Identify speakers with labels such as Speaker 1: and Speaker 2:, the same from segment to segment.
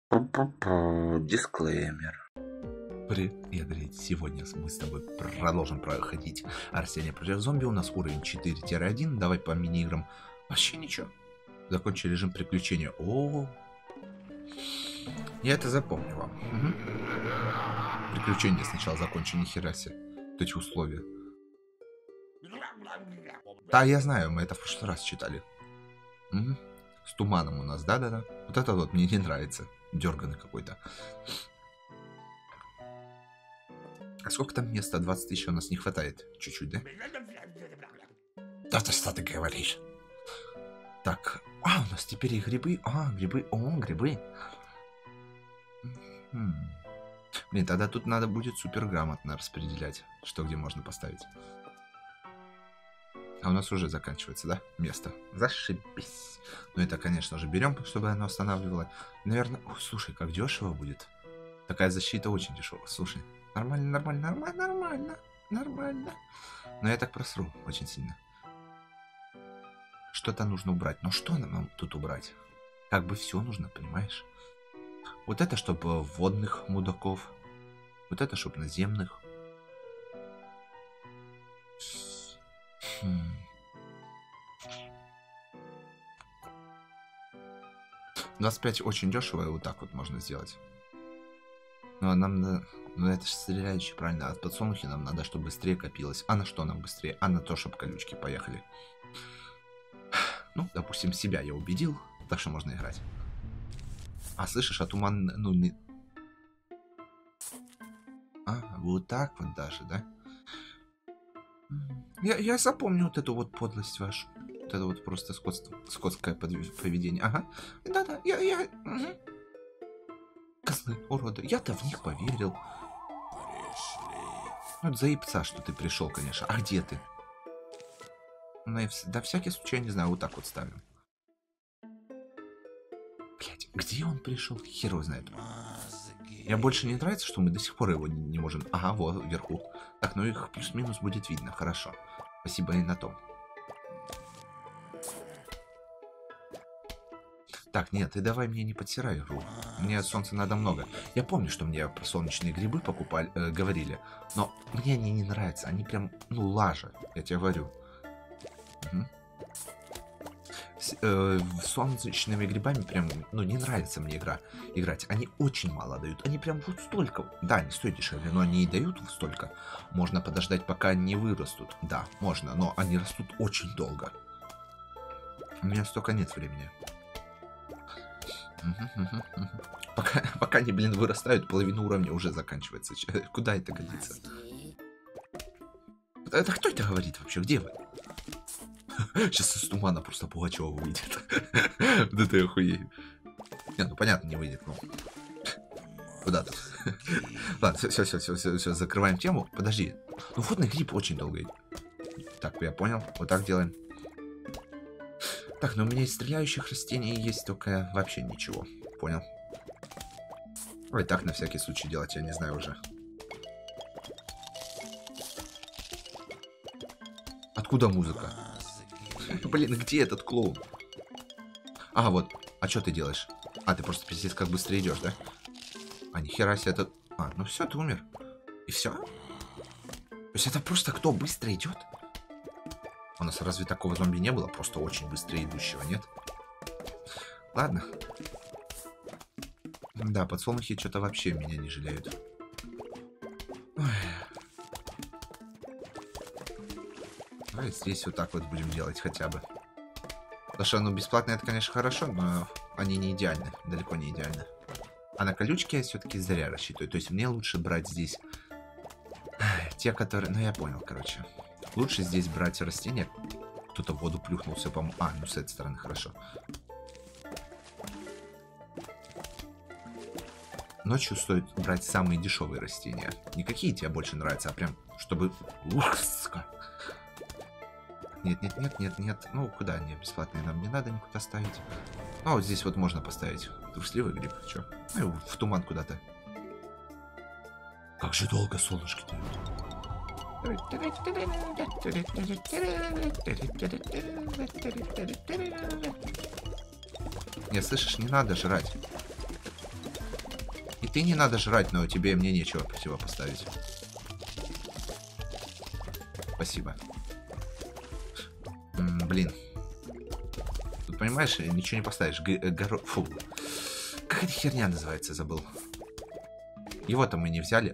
Speaker 1: Дисклеймер. Привет, я Дрейд. Сегодня мы с тобой продолжим проходить Арсения против зомби. У нас уровень 4-1. Давай по мини-играм. Вообще ничего. Закончи режим приключения. О, я это запомню вам. Угу. Приключение сначала закончи, нихера себе. Вот эти условия. Да, я знаю, мы это в прошлый раз читали. Угу. С туманом у нас, да-да-да. Вот это вот мне не нравится. Дерганый какой-то. А сколько там места? 20 тысяч у нас не хватает. Чуть-чуть, да? Да ты что ты говоришь? Так. А, у нас теперь и грибы. А, грибы. О, грибы. Блин, тогда тут надо будет супер грамотно распределять, что где можно поставить. А у нас уже заканчивается, да? Место. Зашибись. Ну это, конечно же, берем, чтобы оно останавливало. Наверное... О, слушай, как дешево будет. Такая защита очень дешевая. Слушай, нормально. Но я так просру очень сильно. Что-то нужно убрать. Но что нам тут убрать? Как бы все нужно, понимаешь? Вот это, чтобы водных мудаков. Вот это, чтобы наземных. 25 очень дешево, и вот так вот можно сделать. Но нам надо... Ну это же стреляющий, правильно? От подсолнухи нам надо, чтобы быстрее копилось. А на что нам быстрее? А на то, чтобы колючки поехали. Ну, допустим, себя я убедил, так что можно играть. А слышишь, а туман... Ну, не... А, вот так вот даже, да? Я запомню вот эту вот подлость вашу. Вот это вот просто скотское поведение. Ага. Да-да, я... Угу. Козлы, уроды. Я-то в них поверил. Ну, это заебца, что ты пришел, конечно. А где ты? Да всякий случай, не знаю, вот так вот ставим. Блять, где он пришел? Хер его знает. Мне больше не нравится, что мы до сих пор его не можем... Ага, вот, вверху. Так, ну их плюс-минус будет видно, хорошо. Спасибо и на том. Так, нет, ты давай мне не подтирай игру. Мне от солнца надо много. Я помню, что мне про солнечные грибы покупали, говорили. Но мне они не нравятся. Они прям, ну, лажа, я тебе говорю. Угу. С солнечными грибами прям, ну, не нравится мне играть. Они очень мало дают. Они прям вот столько. Да, они стоят дешевле, но они и дают столько. Можно подождать, пока они вырастут. Да, можно, но они растут очень долго. У меня столько нет времени. Пока они, блин, вырастают, половина уровня уже заканчивается. Куда это годится? Это кто это говорит вообще? Где вы? Сейчас из тумана просто Пугачева выйдет. Да ты охуею. Не, ну понятно, не выйдет, но... Куда тут? Ладно, все, закрываем тему. Подожди. Ну, водный гриб очень долго. Так, я понял. Вот так делаем. Так, но у меня из стреляющих растений есть только вообще ничего. Понял. Ой, так на всякий случай делать, я не знаю уже. Откуда музыка? Блин, где этот клоун? А, вот. А что ты делаешь? А, ты просто пиздец как быстро идешь, да? А, нихера себе это... А, ну все, ты умер. И все? То есть это просто кто быстро идет? У нас разве такого зомби не было? Просто очень быстро идущего, нет? Ладно. Да, подсолнухи что-то вообще меня не жалеют. Ой. Давай здесь вот так вот будем делать хотя бы. Потому что, ну, бесплатно это, конечно, хорошо, но они не идеальны. Далеко не идеальны. А на колючки я все-таки зря рассчитываю. То есть мне лучше брать здесь те, которые... Ну, я понял, короче. Лучше здесь брать растения. Кто-то в воду плюхнулся, по-моему. А, ну с этой стороны хорошо. Ночью стоит брать самые дешевые растения. Не какие тебе больше нравятся, а прям, чтобы... Нет. Ну, куда они бесплатные? Нам не надо никуда ставить. А вот здесь вот можно поставить трусливый гриб. Чё? Ну, в туман куда-то. Как же долго солнышки дают. Не, слышишь, не надо жрать. ты не надо жрать, но тебе и мне нечего противопоставить. Спасибо. Блин. Тут, понимаешь, ничего не поставишь. Фу. Как эта херня называется, забыл. Его-то мы не взяли.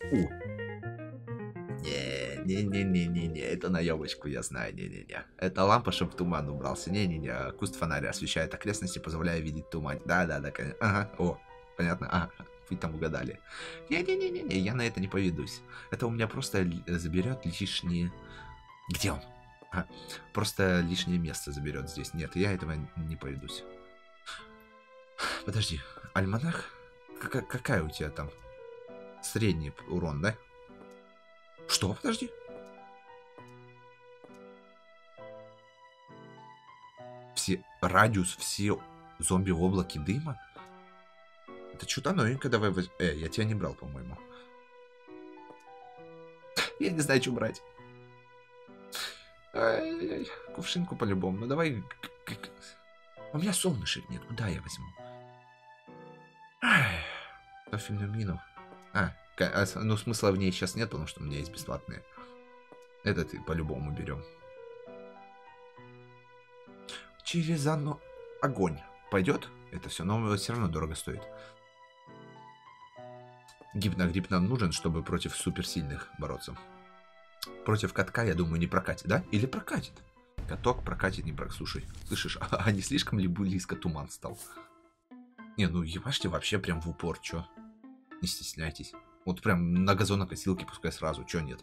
Speaker 1: Не-не-не-не-не, это наебочку, я знаю, не-не-не. Это лампа, чтобы туман убрался. Не-не-не, куст фонаря освещает окрестности, позволяя видеть туман. Да-да-да, конечно. Ага, о, понятно. Ага, вы там угадали. Не-не-не-не, я на это не поведусь. Это у меня просто заберет лишние... Где он? Просто лишнее место заберет здесь. Нет, я этого не поведусь. Подожди, альманах? Какая у тебя там? Средний урон, да? Что? Подожди. Радиус, все зомби в облаке дыма? Это что-то новенькое, давай я тебя не брал, по-моему. Я не знаю, что брать. Ай-яй-яй. Кувшинку по-любому. Ну давай. У меня солнышек нет. Куда я возьму? Профильную мину. Ну смысла в ней сейчас нет, потому что у меня есть бесплатные. Этот и по-любому берем. Через огонь. Пойдет? Это все, но все равно дорого стоит. Гипногрипп нам нужен, чтобы против суперсильных бороться. Против катка, я думаю, не прокатит, да? Или прокатит? Каток прокатит, не прокатит. Слушай, слышишь, а не слишком ли близко туман стал? Не, ну ебашьте вообще прям в упор, чё? Не стесняйтесь. Вот прям на газонокосилке пускай сразу, чё нет?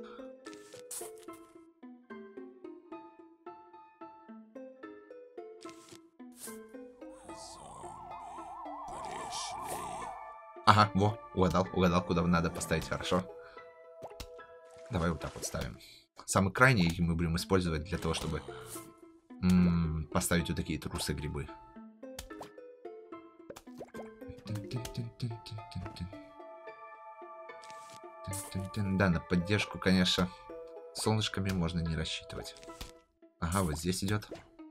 Speaker 1: Ага, во, угадал, куда надо поставить, хорошо. Давай вот так вот ставим. Самый крайний мы будем использовать для того, чтобы поставить вот такие трусы грибы. Да, на поддержку, конечно, солнышками можно не рассчитывать. Ага, вот здесь идет.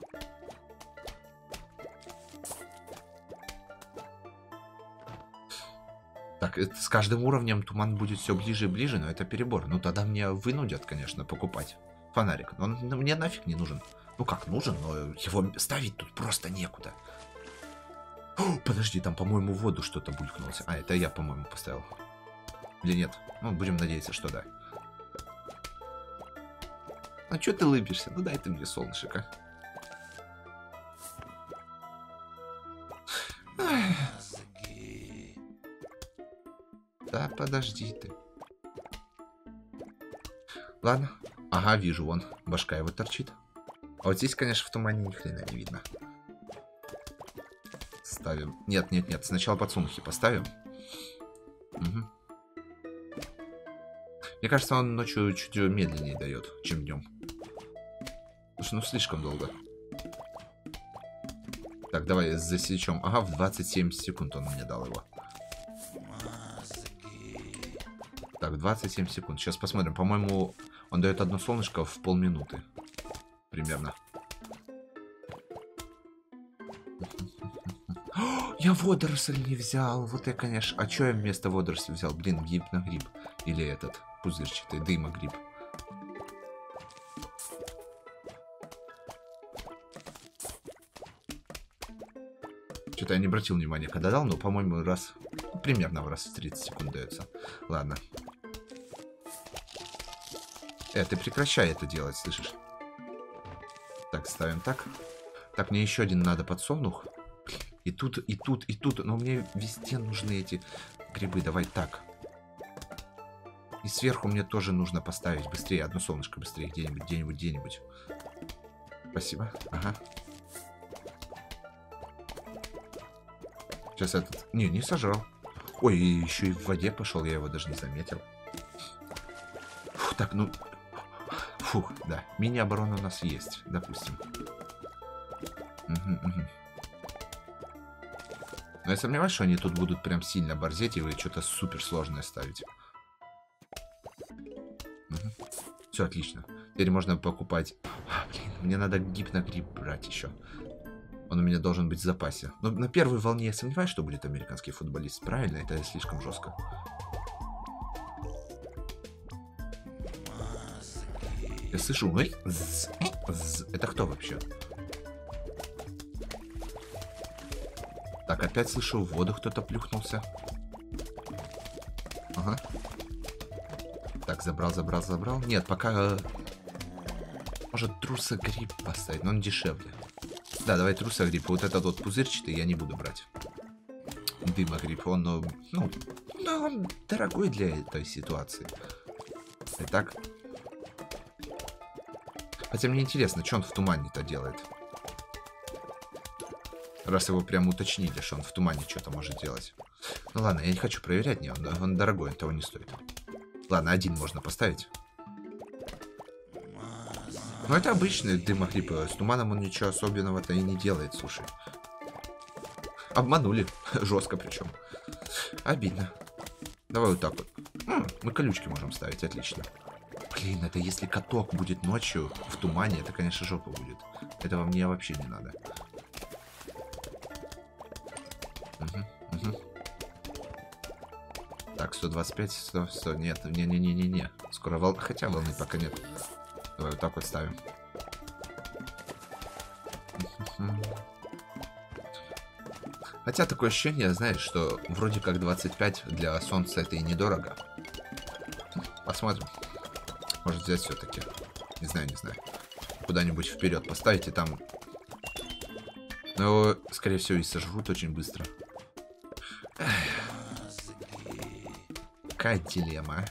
Speaker 1: Так, с каждым уровнем туман будет все ближе и ближе, но это перебор. Ну тогда мне вынудят, конечно, покупать фонарик. Но он мне нафиг не нужен. Ну как нужен, но его ставить тут просто некуда. О, подожди, там, по-моему, в воду что-то булькнулось. А, это я, по-моему, поставил. Или нет? Ну, будем надеяться, что да. А чё ты улыбишься? Ну дай ты мне солнышко. Да, подожди ты. Ладно. Ага, вижу, вон. Башка его торчит. А вот здесь, конечно, в тумане ни хрена не видно. Ставим. Нет. Сначала подсумки поставим. Угу. Мне кажется, он ночью чуть медленнее дает, чем днем. Потому что, ну, слишком долго. Так, давай засечем. Ага, в 27 секунд он мне дал его. Так, 27 секунд. Сейчас посмотрим. По-моему, он дает одно солнышко в полминуты. Примерно. Я водоросль не взял. Вот я, конечно... А что я вместо водоросли взял? Блин, гипногриб. Или этот пузырчатый дымогриб. Что-то я не обратил внимания, когда дал, но, по-моему, раз... Примерно в раз в 30 секунд дается. Ладно. Ты прекращай это делать, слышишь? Так, ставим так. Так, мне еще один надо подсолнух. И тут, и тут, и тут. Но мне везде нужны эти грибы. Давай так. И сверху мне тоже нужно поставить быстрее. Одно солнышко быстрее. Где-нибудь. Спасибо. Ага. Сейчас этот... Не сожрал. Ой, еще и в воде пошел. Я его даже не заметил. Фух, так, ну... Фух, да. Мини-оборона у нас есть, допустим. Угу. Но я сомневаюсь, что они тут будут прям сильно борзеть и вы что-то суперсложное ставить. Угу. Все, отлично. Теперь можно покупать... блин, мне надо гипногриб брать еще. Он у меня должен быть в запасе. Но на первой волне я сомневаюсь, что будет американский футболист. Правильно? Это слишком жестко. Я слышу. Это кто вообще? Так, опять слышу, в воду кто-то плюхнулся. Ага. Так, забрал. Нет, пока... Может, трусогриб поставить, но он дешевле. Да, давай трусогриб. Вот этот вот пузырчатый я не буду брать. Дымогриб, он, ну, он дорогой для этой ситуации. Итак. Хотя мне интересно, что он в тумане-то делает. Раз его прям уточнили, что он в тумане что-то может делать. Ну ладно, я не хочу проверять, не, он дорогой, он того не стоит. Ладно, один можно поставить. Ну это обычный дымогриб. С туманом он ничего особенного-то и не делает, слушай. Обманули. Жестко причем. Обидно. Давай вот так вот. Мы колючки можем ставить, отлично. Блин, это если каток будет ночью в тумане, это, конечно, жопа будет. Этого мне вообще не надо. Так, 125, 100, нет, не. Скоро волна, хотя волны пока нет. Давай вот так вот ставим. Хотя такое ощущение, знаешь, что вроде как 25 для солнца это и недорого. Посмотрим. Может взять все-таки. Не знаю. Куда-нибудь вперед поставить и там... Но, скорее всего, и сожрут очень быстро. Какая дилемма.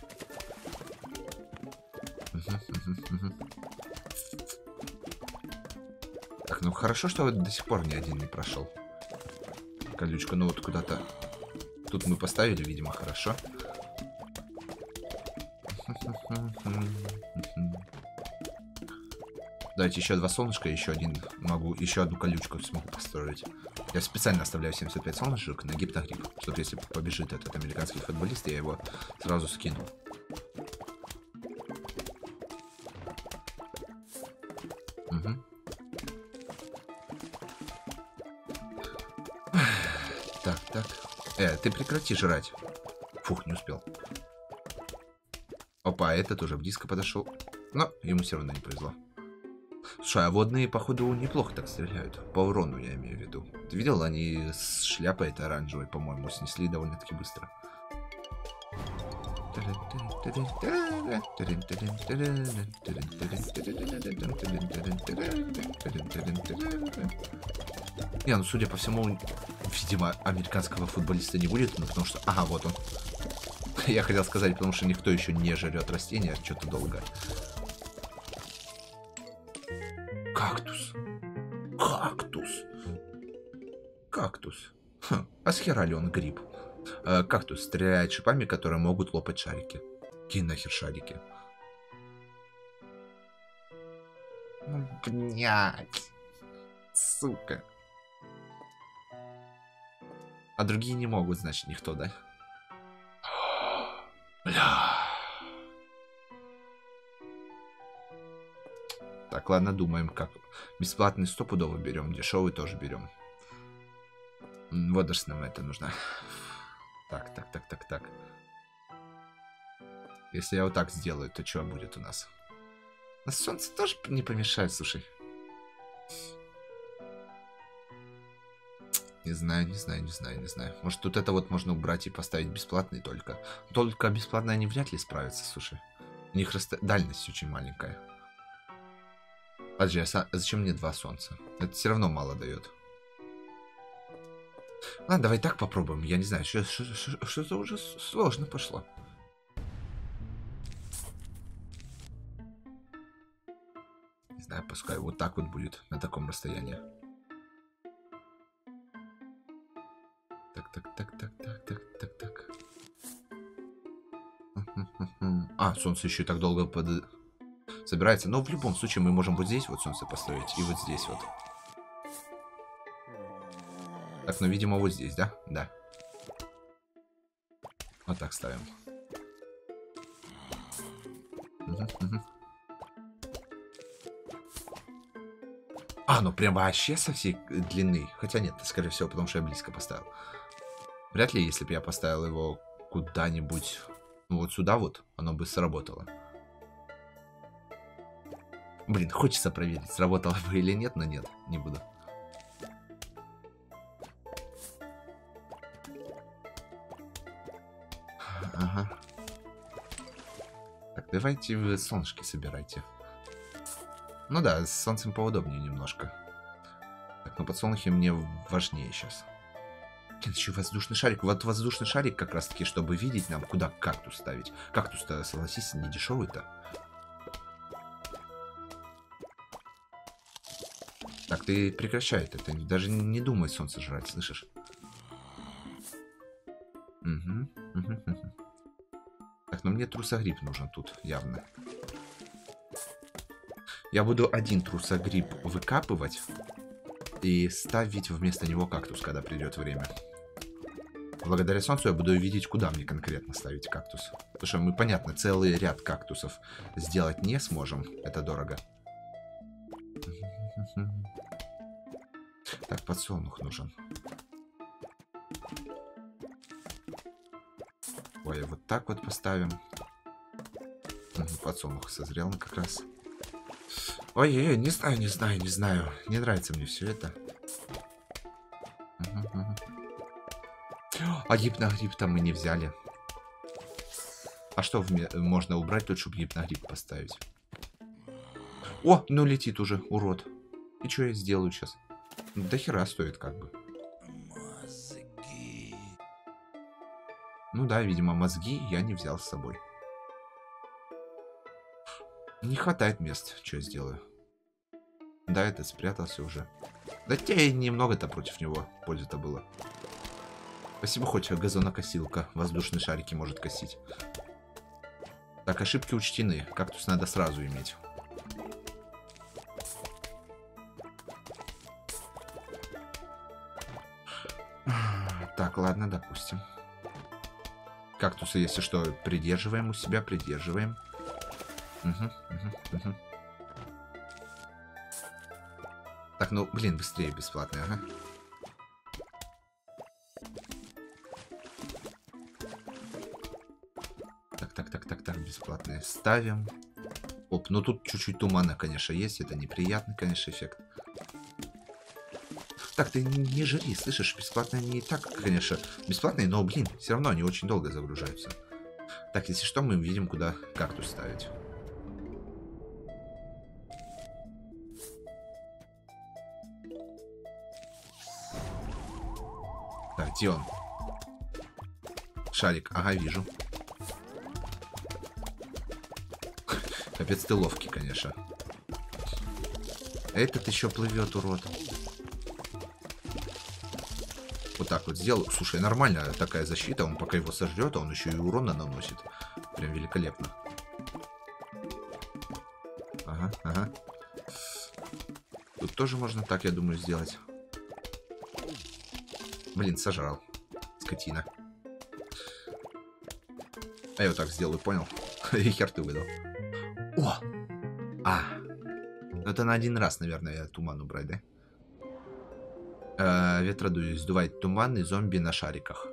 Speaker 1: Так, ну хорошо, что до сих пор ни один не прошел. Колючка, ну вот куда-то... Тут мы поставили, видимо, хорошо. Давайте еще 2 солнышка, еще одну колючку смогу построить. Я специально оставляю 75 солнышек на гиптогриб, чтобы если побежит этот американский футболист, я его сразу скину. Так. Ты прекрати жрать. Фух, не успел. Опа, этот уже близко подошел. Но ему все равно не повезло. Слушай, а водные, походу, неплохо так стреляют. По урону, я имею в виду. Ты видел, они с шляпой этой оранжевой, по-моему, снесли довольно-таки быстро. Не, ну, судя по всему, видимо, американского футболиста не будет, ну, потому что... Ага, вот он. Я хотел сказать, потому что никто еще не жрет растения, что-то долго. Кактус. Хм, а с хера ли он гриб? Кактус стреляет шипами, которые могут лопать шарики. Какие нахер шарики? Ну, блядь. Сука. А другие не могут, значит, никто, да? Бля. Так, ладно, думаем, как. Бесплатный стопудово берем, дешевый тоже берем. Вот даже нам это нужно. Так. Если я вот так сделаю, то что будет у нас? На солнце тоже не помешает, слушай. Не знаю. Может, тут это вот можно убрать и поставить бесплатный только. Только бесплатно они вряд ли справятся, слушай. У них дальность очень маленькая. Подожди, а зачем мне 2 солнца? Это все равно мало дает. Ладно, давай так попробуем. Я не знаю, что-то уже сложно пошло. Не знаю, пускай вот так вот будет на таком расстоянии. Так. А, солнце еще и так долго собирается. Но в любом случае мы можем вот здесь вот солнце построить и вот здесь вот. Так, ну, видимо, вот здесь, да? Да. Вот так ставим. А, ну прям вообще со всей длины. Хотя нет, скорее всего, потому что я близко поставил. Вряд ли, если бы я поставил его куда-нибудь, ну вот сюда вот, оно бы сработало. Блин, хочется проверить, сработало бы или нет, но нет, не буду. Ага. Так, давайте вы солнышки собирайте. Ну да, с солнцем поудобнее немножко. Так, ну подсолнухи мне важнее сейчас. Блин, еще воздушный шарик. Вот воздушный шарик как раз таки, чтобы видеть нам, куда кактус ставить. Кактус-то, согласись, не дешевый-то. Так, ты прекращай это. Ты даже не думай солнце жрать, слышишь? Угу. Так, ну мне трусогриб нужен тут, явно. Я буду один трусогриб выкапывать и ставить вместо него кактус, когда придет время. Благодаря солнцу я буду видеть, куда мне конкретно ставить кактус. Потому что мы, понятно, целый ряд кактусов сделать не сможем. Это дорого. Так, подсолнух нужен. Ой, вот так вот поставим. Подсолнух созрел как раз. Ой, не знаю. Не нравится мне все это. А гипногриб там мы не взяли. А что можно убрать тут, чтобы гипногриб поставить? О, ну летит уже, урод. И что я сделаю сейчас? До хера стоит как бы. Ну да, видимо, мозги я не взял с собой. Не хватает мест, что я сделаю. Да, это спрятался уже. Да тебе немного-то против него пользы-то было. Спасибо, хоть газонокосилка воздушные шарики может косить. Так, ошибки учтены. Кактус надо сразу иметь. Так, ладно, допустим. Кактусы, если что, придерживаем у себя, придерживаем. Угу. Так, ну, блин, быстрее бесплатно, ага. Так, бесплатные ставим. Оп, ну тут чуть-чуть тумана, конечно, есть. Это неприятный, конечно, эффект. Так, ты не жри, слышишь? Бесплатные не так, конечно, бесплатные, но, блин, все равно они очень долго загружаются. Так, если что, мы видим, куда кактус ставить. Так, где он? Шарик, ага, вижу. Капец, ты ловкий, конечно. Этот еще плывет, урод. Вот так вот сделал. Слушай, нормальная такая защита. Он пока его сожрет, а он еще и урона наносит. Прям великолепно. Ага. Тут тоже можно так, я думаю, сделать. Блин, сожрал. Скотина. А я вот так сделаю, понял? И хер ты выдал. О! Это на один раз, наверное, туман убрать, да? Ветродуй сдувает туман и зомби на шариках.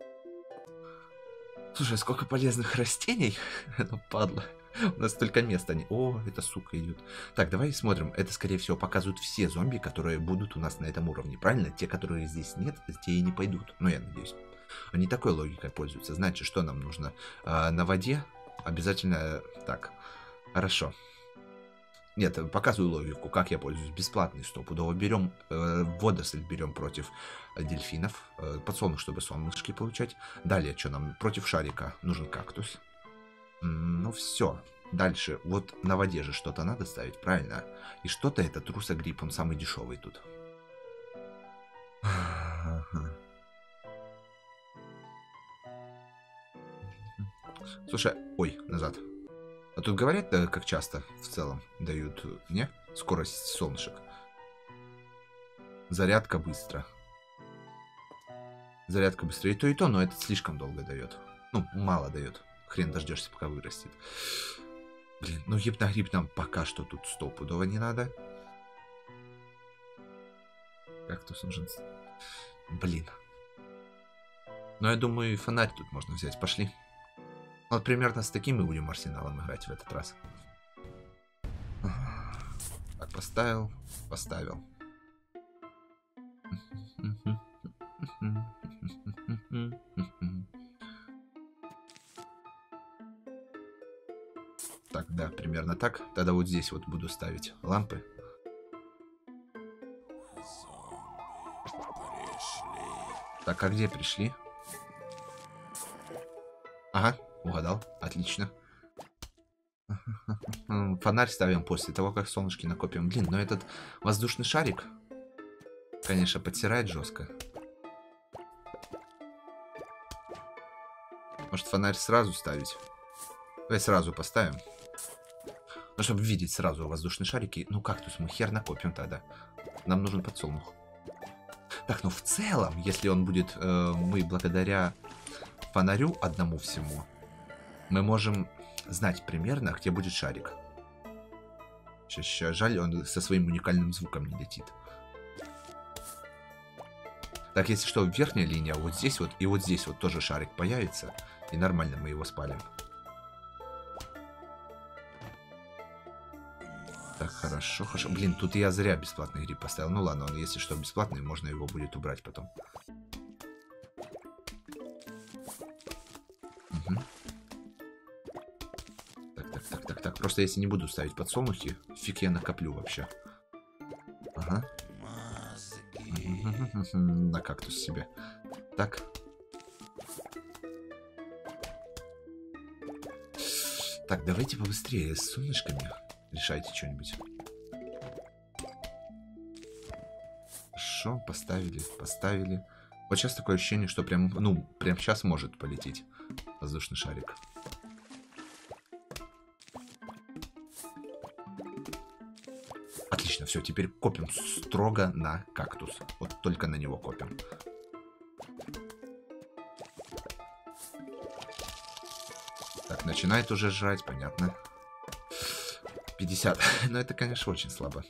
Speaker 1: Слушай, сколько полезных растений. Это падла. У нас столько места не... О, это сука идет. Так, давай смотрим. Это, скорее всего, показывают все зомби, которые будут у нас на этом уровне. Правильно? Те, которые здесь нет, те и не пойдут. Ну, я надеюсь. Они такой логикой пользуются. Значит, что нам нужно? На воде обязательно... Так, хорошо. Нет, показываю логику, как я пользуюсь. Бесплатный стопудово. Берем водоросль, берем против дельфинов. Подсолнух, чтобы солнышки получать. Далее, что нам? Против шарика нужен кактус. Ну все. Дальше. Вот на воде же что-то надо ставить, правильно? И что-то это трусогриб, он самый дешевый тут. Слушай, ой, назад. А тут говорят, как часто в целом дают, не? Скорость солнышек. Зарядка быстро. Зарядка быстрее и то, но это слишком долго дает. Ну, мало дает. Хрен дождешься, пока вырастет. Блин, ну гипногриб нам пока что тут стопудово не надо. Кактус нужен. Блин. Ну, я думаю, и фонарь тут можно взять. Пошли. Вот примерно с таким мы будем арсеналом играть в этот раз. Так, поставил. Поставил. Так, да, примерно так. Тогда вот здесь вот буду ставить лампы. Так, а где пришли? Ага, угадал. Отлично. Фонарь ставим после того, как солнышки накопим. Блин, но этот воздушный шарик, конечно, подтирает жестко. Может, фонарь сразу ставить? Давай сразу поставим. Ну, чтобы видеть сразу воздушные шарики. Ну, кактус мы хер накопим тогда. Нам нужен подсолнух. Так, ну в целом, если он будет, мы благодаря фонарю одному всему, мы можем знать примерно, где будет шарик. Сейчас, жаль, он со своим уникальным звуком не летит. Так, если что, верхняя линия, вот здесь вот, и вот здесь вот тоже шарик появится. И нормально мы его спалим. Так, хорошо, хорошо. Блин, тут я зря бесплатный гриб поставил. Ну ладно, он, если что, бесплатный, можно его будет убрать потом. Угу. Так. Просто если не буду ставить подсолнухи, фиг я накоплю вообще. Ага. На кактус себе. Так. Так, давайте побыстрее с солнышками. Решайте что-нибудь. Хорошо, поставили. Вот сейчас такое ощущение, что прям, ну, прям сейчас может полететь воздушный шарик. Отлично, все, теперь копим строго на кактус. Вот только на него копим. Так, начинает уже жрать, понятно. 50. Но это, конечно, очень слабо.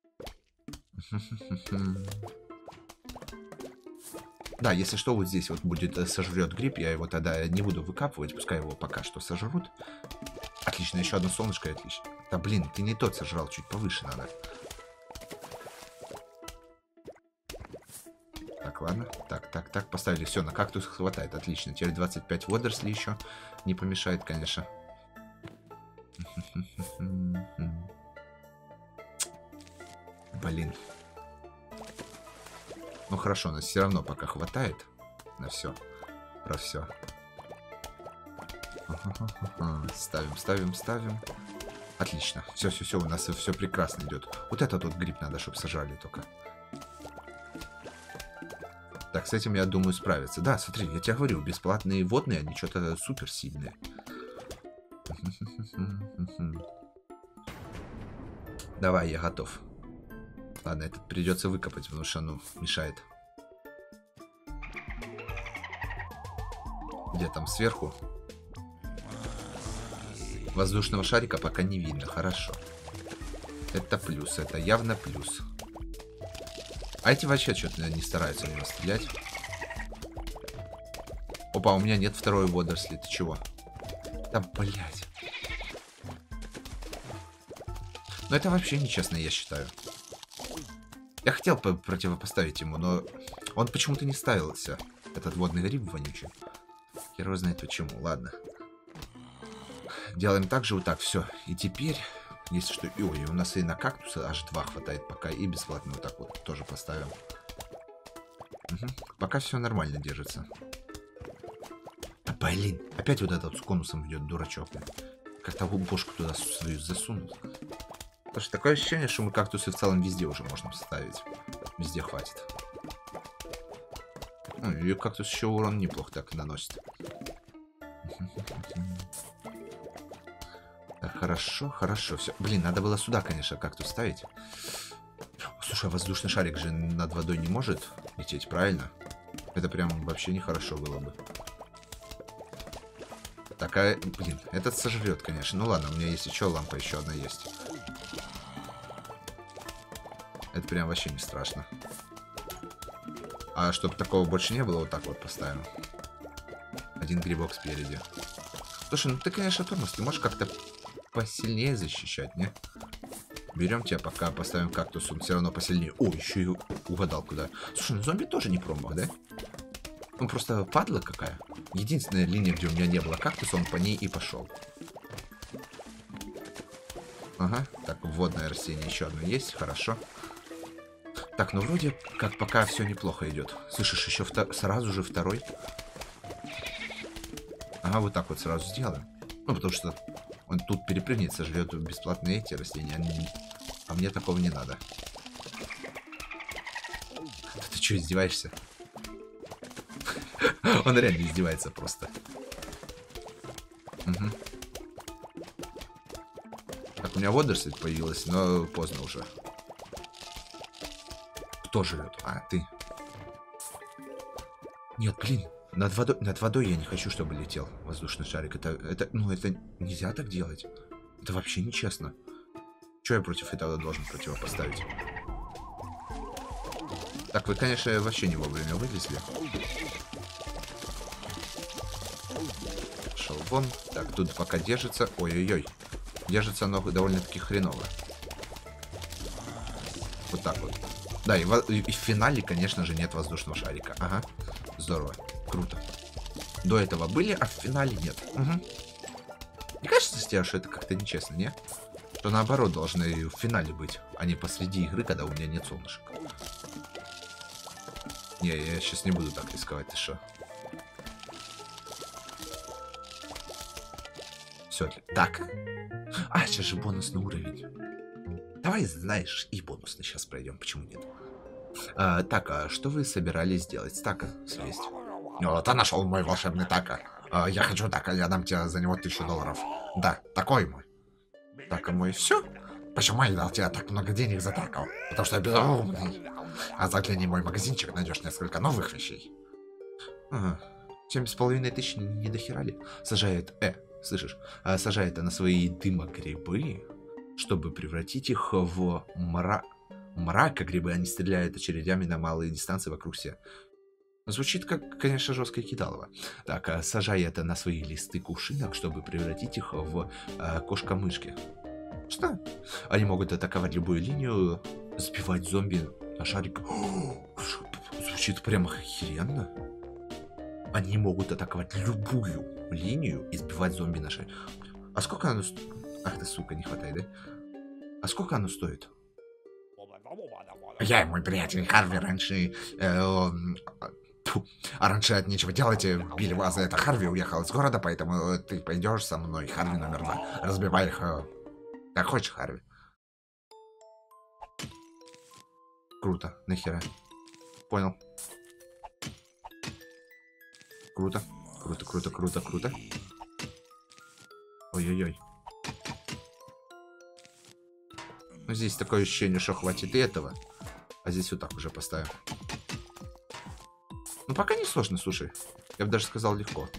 Speaker 1: Да, если что, вот здесь вот будет сожрет гриб, я его тогда не буду выкапывать, пускай его пока что сожрут. Отлично, еще одно солнышко, отлично. Да блин, ты не тот сожрал, чуть повыше надо. Так, ладно. Так, поставили. Все, на кактус хватает, отлично. Теперь 25 водорослей еще не помешает, конечно. Блин. Ну хорошо, нас все равно пока хватает на все. Про все. Ставим. Отлично. Все, у нас все прекрасно идет. Вот этот вот гриб надо, чтобы сажали только. Так, с этим, я думаю, справиться. Да, смотри, я тебе говорю, бесплатные водные, они что-то супер сильные. Давай, я готов. Ладно, этот придется выкопать, потому что, ну, мешает. Где там сверху? Воздушного шарика пока не видно, хорошо. Это плюс, это явно плюс. А эти вообще что-то не стараются в него стрелять. Опа, у меня нет второй водоросли, ты чего? Да, блядь. Но это вообще нечестно, я считаю. Я хотел противопоставить ему, но он почему-то не ставился. Этот водный гриб вонючий. Хер его знает почему. Ладно. Делаем так же, вот так, все. И теперь, если что... Ой, у нас и на кактуса аж 2 хватает пока. И бесплатно вот так вот тоже поставим. Угу. Пока все нормально держится. А, блин, опять вот этот с конусом идет, дурачок. Как того бошку туда свою засунут. Потому что такое ощущение, что мы кактусы в целом везде уже можем ставить. Везде хватит. Ну, и кактус еще урон неплохо так наносит. Так, хорошо, все. Блин, надо было сюда, конечно, кактус ставить. Слушай, а воздушный шарик же над водой не может лететь, правильно? Это прям вообще нехорошо было бы. Такая, блин, этот сожрет, конечно. Ну ладно, у меня есть еще лампа, еще одна есть. Это прям вообще не страшно. А чтобы такого больше не было, вот так вот поставим. Один грибок спереди. Слушай, ну ты, конечно, Томас, ты можешь как-то посильнее защищать, не? Берем тебя, пока поставим кактус, он все равно посильнее. О, еще и угадал куда. Слушай, ну зомби тоже не промах, да? Ну просто падла какая. Единственная линия, где у меня не было кактуса, он по ней и пошел. Ага, так, водное растение еще одно есть, хорошо. Так, ну вроде как пока все неплохо идет. Слышишь, еще сразу же второй. Ага, вот так вот сразу сделаем. Ну, потому что он тут перепрыгнется, жрет бесплатные эти растения. А мне такого не надо. Ты что, издеваешься? Он реально издевается просто. Угу. Так, у меня водоросль появилась, но поздно уже. Кто живет? А, ты. Нет, блин. Над водой я не хочу, чтобы летел воздушный шарик. Это нельзя так делать. Это вообще нечестно. Что я против этого должен противопоставить? Так, вы, конечно, вообще не вовремя вылезли. Шел вон. Так, тут пока держится. Ой-ой-ой. Держится оно довольно-таки хреново. Вот так вот. Да, и в финале, конечно же, нет воздушного шарика. Ага. Здорово. Круто. До этого были, а в финале нет. Угу. Не кажется тебе, что это как-то нечестно, не? Что наоборот должны в финале быть, а не посреди игры, когда у меня нет солнышек. Не, я сейчас не буду так рисковать, ты что? Все, так. А, сейчас же бонусный уровень. Давай, знаешь, и бонусный сейчас пройдем, почему нет? Так, а что вы собирались сделать? Така съесть. О, ты нашел мой волшебный така. Я хочу така, я дам тебе за него $1000. Да, такой мой. Так, мой все? Почему я дал тебе так много денег за тако? Потому что я безумный. А загляни мой магазинчик, найдешь несколько новых вещей. Ага. 7,5 тысяч не дохерали. Сажает, слышишь? Сажает на свои дымогрибы, чтобы превратить их в мракогрибы. Они стреляют очередями на малые дистанции вокруг себя. Звучит как, конечно, жесткое кидалово. Так, сажай это на свои листы кувшинок, чтобы превратить их в кошка-мышки. Что? Они могут атаковать любую линию, сбивать зомби на шарик. Звучит прямо охеренно. Они могут атаковать любую линию и сбивать зомби на шарик. А сколько оно стоит? Ах ты, сука, не хватает, да? А сколько оно стоит? Я и мой приятель Харви раньше... А раньше от нечего делать, били вазы. Это Харви уехал из города, поэтому ты пойдешь со мной. Харви номер 2. Разбивай их как хочешь, Харви. Круто, нахера. Понял. Круто. Круто, круто, круто, круто. Ой-ой-ой. Ну, здесь такое ощущение, что хватит и этого. А здесь вот так уже поставим. Ну, пока не сложно, слушай. Я бы даже сказал легко.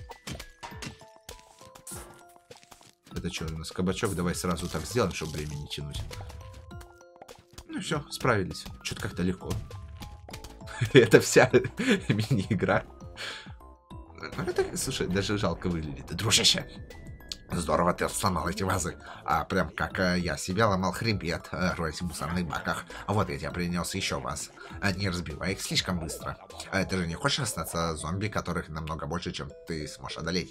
Speaker 1: Это что у нас, кабачок? Давай сразу так сделаем, чтобы время не тянуть. Ну все, справились. Что-то как-то легко. Это вся мини-игра. Это, слушай, даже жалко выглядит. Дружище, здорово ты сломал эти вазы. А прям как я себе ломал хребет, роясь в мусорных баках. А вот я тебе принес еще ваз. Не разбивай их слишком быстро. Ты же не хочешь остаться зомби, которых намного больше, чем ты сможешь одолеть?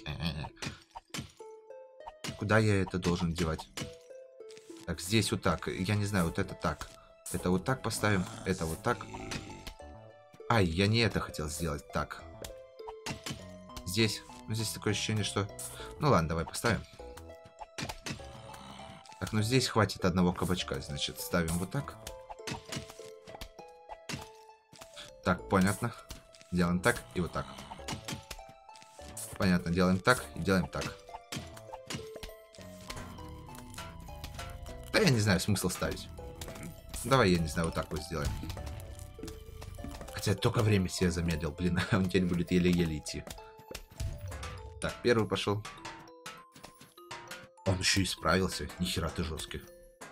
Speaker 1: Куда я это должен девать? Так, здесь вот так. Я не знаю, вот это так. Это вот так поставим. Это вот так. Ай, я не это хотел сделать. Так. Здесь. Ну, здесь такое ощущение, что... Ну ладно, давай поставим. Так, ну здесь хватит одного кабачка. Значит, ставим вот так. Так, понятно. Делаем так и вот так. Понятно, делаем так и делаем так. Да я не знаю, смысл ставить. Давай, я не знаю, вот так вот сделаем. Хотя только время себе замедлил, блин, он теперь будет еле-еле идти. Так, первый пошел. Он еще и справился. Нихера ты жесткий.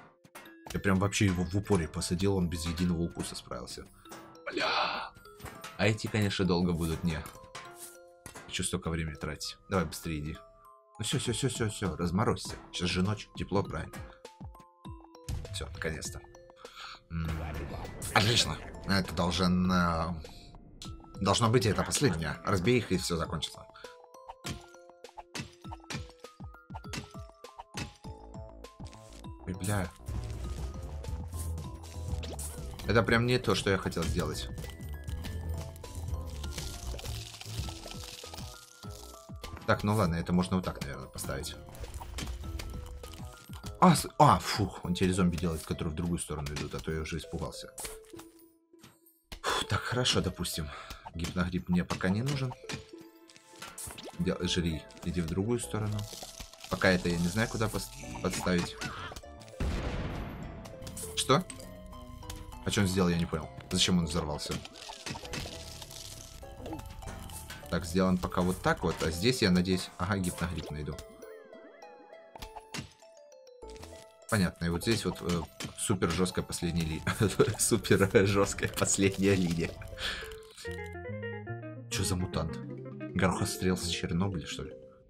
Speaker 1: Я прям вообще его в упоре посадил, он без единого укуса справился. Бля. А эти, конечно, долго будут. Не. Хочу столько времени тратить. Давай быстрее иди. Ну все, разморозься. Сейчас же ночь, тепло, правильно. Все, наконец-то. Отлично. Это должно быть это последнее. Разбей их, и все закончится. Ой, бля. Это прям не то, что я хотел сделать. Так, ну ладно, это можно вот так, наверное, поставить. Фух, он теперь зомби делает, которые в другую сторону идут, а то я уже испугался. Фух, так, хорошо, допустим. Гипногрипп мне пока не нужен. Жри, иди в другую сторону. Пока это я не знаю, куда подставить. Что? А что он сделал, я не понял. Зачем он взорвался? Так, сделан пока вот так вот. А здесь я надеюсь... Ага, гипногрипп найду. Понятно. И вот здесь вот супер жесткая последняя линия. Супер жесткая последняя линия. Что за мутант? Горохострел с Чернобыля, что ли?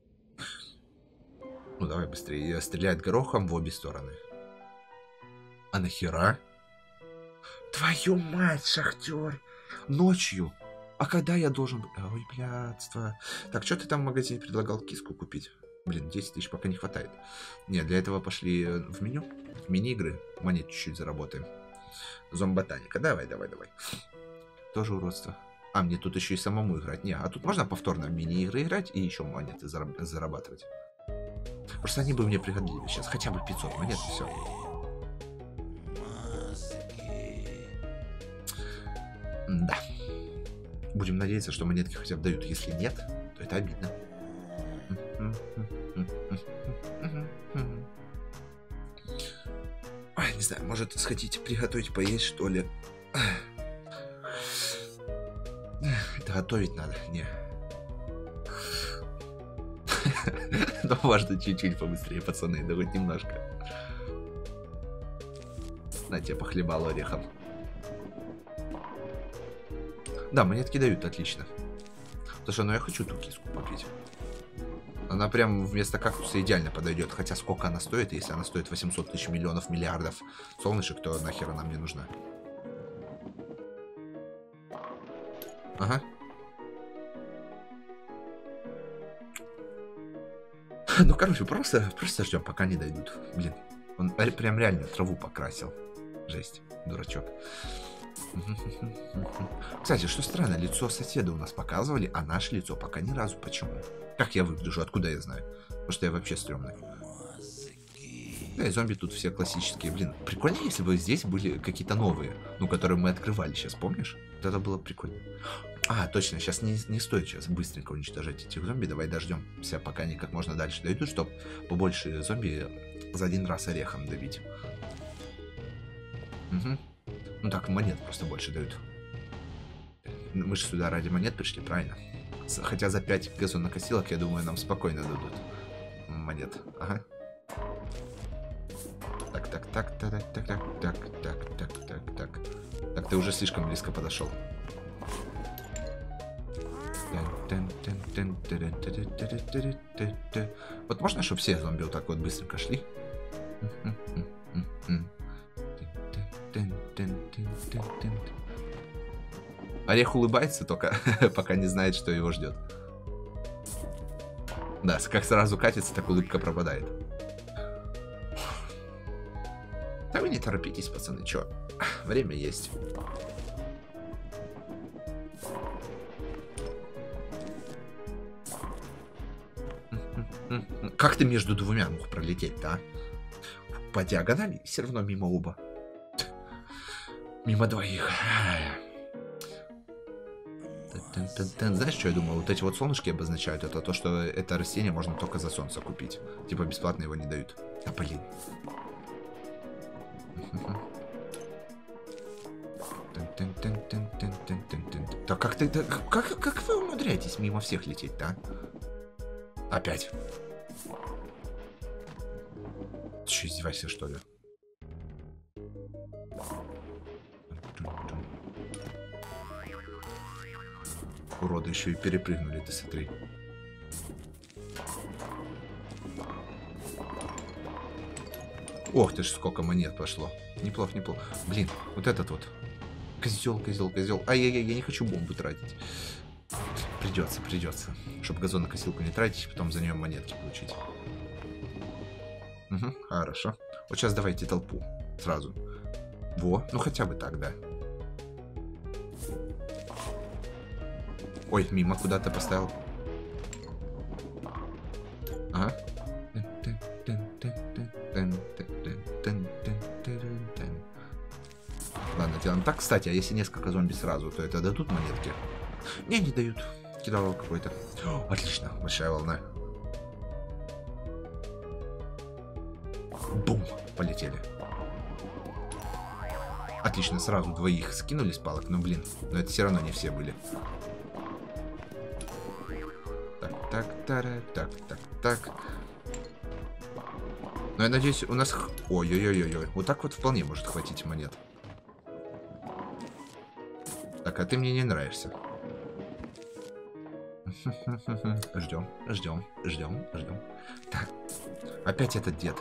Speaker 1: Ну, давай быстрее. Стреляет горохом в обе стороны. А нахера? Твою мать, шахтер! Ночью! А когда я должен... Ой, блядство. Так, что ты там в магазине предлагал киску купить? Блин, 10 тысяч пока не хватает. Нет, для этого пошли в меню. В мини-игры. Монет чуть-чуть заработаем. Зомботаника. Давай. Тоже уродство. А, мне тут еще и самому играть. Не, а тут можно повторно в мини-игры играть и еще монеты зарабатывать. Просто они бы мне пригодились сейчас. Хотя бы 500 монет и все. Да. Будем надеяться, что монетки хотя бы дают. Если нет, то это обидно. Ой, не знаю, может сходить приготовить поесть, что ли? Это готовить надо, не. Но важно чуть-чуть побыстрее, пацаны, да хоть немножко. На тебе похлебал орехом. Да, монетки дают, отлично. Потому что, ну, я хочу ту киску попить. Она прям вместо кактуса идеально подойдет. Хотя сколько она стоит, если она стоит 800 тысяч миллионов миллиардов солнышек, то нахер она мне нужна? Ага. Ну, короче, просто ждем, пока не дойдут. Блин, он прям реально траву покрасил. Жесть, дурачок. Кстати, что странно, лицо соседа у нас показывали, а наше лицо пока ни разу. Почему? Как я выгляжу? Откуда я знаю? Потому что я вообще стрёмный. Да, и зомби тут все классические. Блин, прикольно, если бы здесь были какие-то новые, ну, которые мы открывали сейчас, помнишь? Вот это было прикольно. А, точно, сейчас не стоит сейчас быстренько уничтожать этих зомби. Давай дождемся, пока они как можно дальше дойдут, чтобы побольше зомби за один раз орехом давить. Угу. Ну так, монет просто больше дают. Мы же сюда ради монет пришли, правильно? Хотя за 5 газонокосилок, я думаю, нам спокойно дадут монет. Ага. Так. Так, ты уже слишком близко подошел. Вот можно, чтобы все зомби вот так вот быстренько шли? Орех улыбается только, пока не знает, что его ждет. Да, как сразу катится, так улыбка пропадает. Да вы не торопитесь, пацаны, чё? Время есть. Как ты между двумя мог пролететь-то, а? По диагонали все равно мимо оба. Мимо двоих. Знаешь, что я думаю? Вот эти вот солнышки обозначают это то, что это растение можно только за солнце купить. Типа бесплатно его не дают. А, блин. Так как ты... Как вы умудряетесь мимо всех лететь-то, а? Опять. Ты что, издеваешься, что ли? уроды еще и перепрыгнули, ты смотри. Ох ты ж, сколько монет пошло. Неплохо, неплохо. Блин, вот этот вот. Козел, козел, козел. Ай-яй-яй, я не хочу бомбу тратить. Придется. Чтобы газонокосилку не тратить, потом за нее монетки получить. Угу, хорошо. Вот сейчас давайте толпу. Сразу. Во, ну хотя бы так, да. Ой, мимо куда-то поставил. Ага. Ладно, делаем так. Кстати, а если несколько зомби сразу, то это дадут монетки? Не дают. Кидал какой-то. Отлично, большая волна. Бум, полетели. Отлично, сразу двоих скинули с палок, но блин, но это все равно не все были. Так. Но я надеюсь, у нас... Ой-ой-ой-ой. Вот так вот вполне может хватить монет. Так, а ты мне не нравишься. Ждем. Так. Опять этот дед.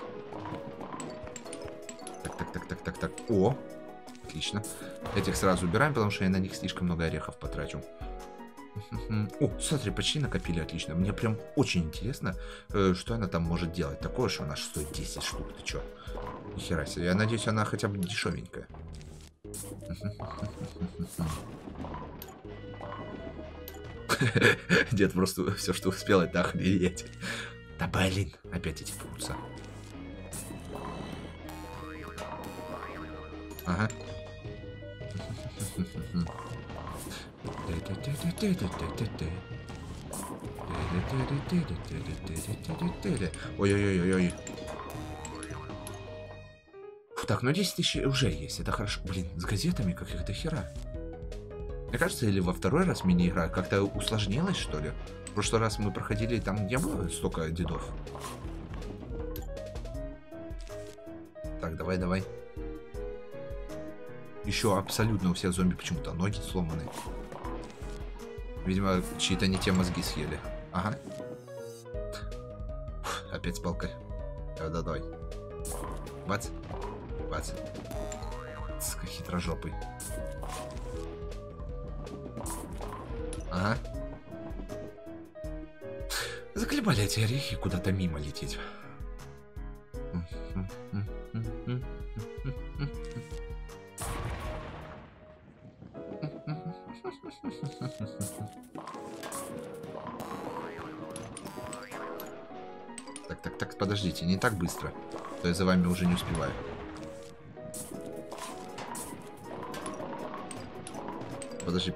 Speaker 1: Так. О! Отлично. Этих сразу убираем, потому что я на них слишком много орехов потрачу. О, смотри, почти накопили, отлично. Мне прям очень интересно, что она там может делать. Такое, что она стоит 10 штук. Ты чё? Нихера себе. Я надеюсь, она хотя бы дешевенькая. Дед просто все, что успел, это охренеть. Да блин, опять эти фурцы. Ага. Ой-ой-ой-ой-ой. Так, ну 10 тысяч уже есть, это хорошо. Блин, с газетами каких-то хера. Мне кажется, или во второй раз мини-игра как-то усложнилась, что ли? В прошлый раз мы проходили, там не было столько дедов. Так, давай. Еще абсолютно у всех зомби почему-то ноги сломаны. Видимо, чьи-то не те мозги съели. Ага. Опять с палкой. Давай. Бац. Сука, хитрожопый. Ага. Заколебали эти орехи куда-то мимо лететь. Так, подождите, не так быстро. То я за вами уже не успеваю. Подожди,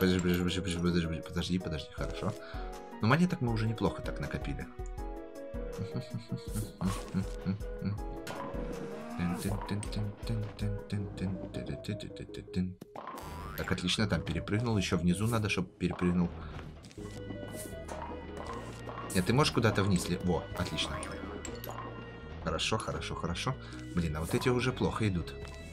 Speaker 1: хорошо. Но монеток мы уже неплохо так накопили. Так, отлично, там перепрыгнул. Еще внизу надо, чтобы перепрыгнул. Нет, ты можешь куда-то вниз? Во, отлично. Хорошо. Блин, а вот эти уже плохо идут.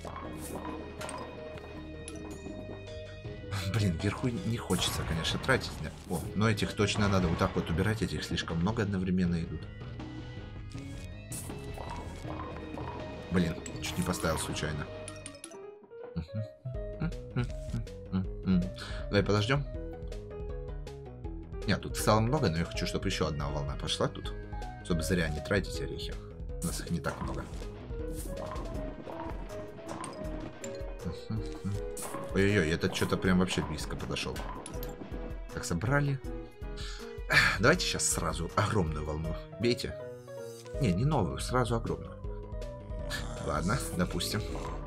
Speaker 1: Блин, вверху не хочется, конечно, тратить. О, но этих точно надо вот так вот убирать. Этих слишком много одновременно идут. Блин, чуть не поставил случайно. Давай подождем. Нет, тут стало много, но я хочу, чтобы еще одна волна пошла тут. Чтобы зря не тратить орехи. У нас их не так много. Ой-ой-ой, этот что-то прям вообще близко подошел. Так, собрали. Давайте сейчас сразу огромную волну. Бейте. Не новую, сразу огромную. Ладно, допустим.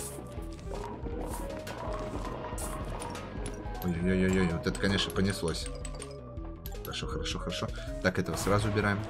Speaker 1: Ой-ой-ой-ой, вот это, конечно, понеслось. Хорошо. Так, этого сразу убираем.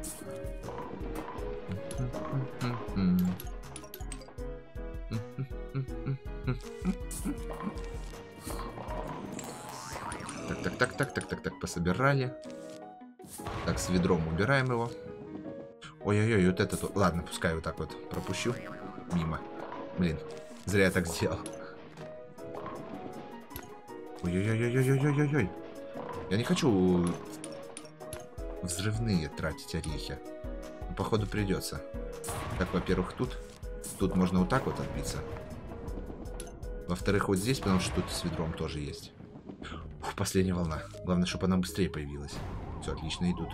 Speaker 1: Так, пособирали. Так, с ведром убираем его. Ой-ой-ой, вот этот... Ладно, пускай вот так вот пропущу. Мимо. Блин, зря я так сделал. Ой-ой-ой-ой-ой-ой-ой-ой. Я не хочу взрывные тратить орехи. Но, походу, придется. Так, во-первых, тут можно вот так вот отбиться. Во-вторых, вот здесь, потому что тут с ведром тоже есть. Ух, последняя волна. Главное, чтобы она быстрее появилась. Все, отлично, идут.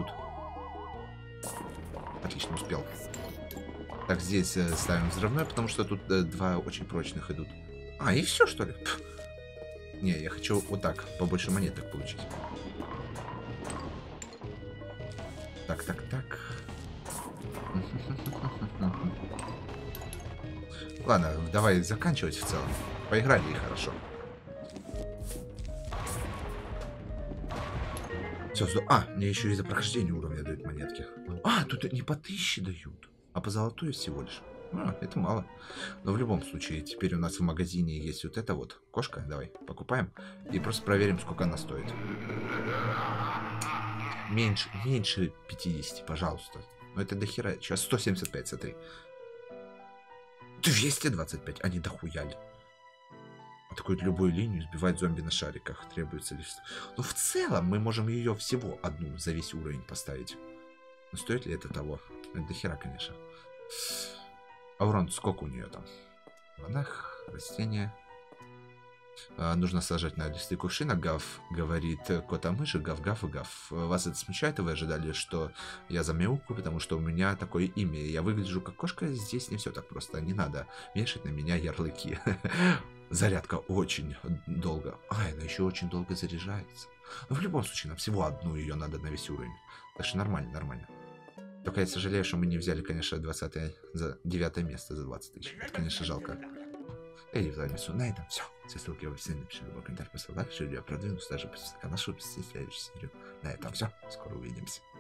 Speaker 1: Отлично, успел. Так, здесь ставим взрывной, потому что тут два очень прочных идут. А, и все, что ли? Пф. Не, я хочу вот так, побольше монеток получить. Так. Ладно, давай заканчивать в целом. Поиграли и хорошо. Все, мне еще и за прохождение уровня дают монетки. А, тут не по 1000 дают, а по золотой всего лишь. Это мало. Но в любом случае, теперь у нас в магазине есть вот эта вот кошка. Давай, покупаем. И просто проверим, сколько она стоит. Меньше 50, пожалуйста. Но это дохера. Сейчас 175, смотри. 225, они дохуяли. Атакует любую линию, сбивает зомби на шариках. Требуется лишь... Но в целом мы можем ее всего одну за весь уровень поставить. Но стоит ли это того? Это дохера, конечно. А урон сколько у нее там? Монах, растения. Нужно сажать на листы кувшина. Гав, говорит кота-мыши. Гав. Вас это смущает, и вы ожидали, что я замяукаю, потому что у меня такое имя. Я выгляжу как кошка, здесь не все так просто. Не надо вешать на меня ярлыки. Зарядка очень долго. Она еще очень долго заряжается. Но в любом случае, нам всего одну ее надо на весь уровень. Так что нормально. Только я сожалею, что мы не взяли, конечно, 9 место за 20 тысяч. Это, конечно, жалко. И в задницу. На этом все. Все ссылки в описании. Напиши любой комментарий, поставь лайк, что я продвинусь, даже подписаться на нашу следующую серию. На этом все. Скоро увидимся.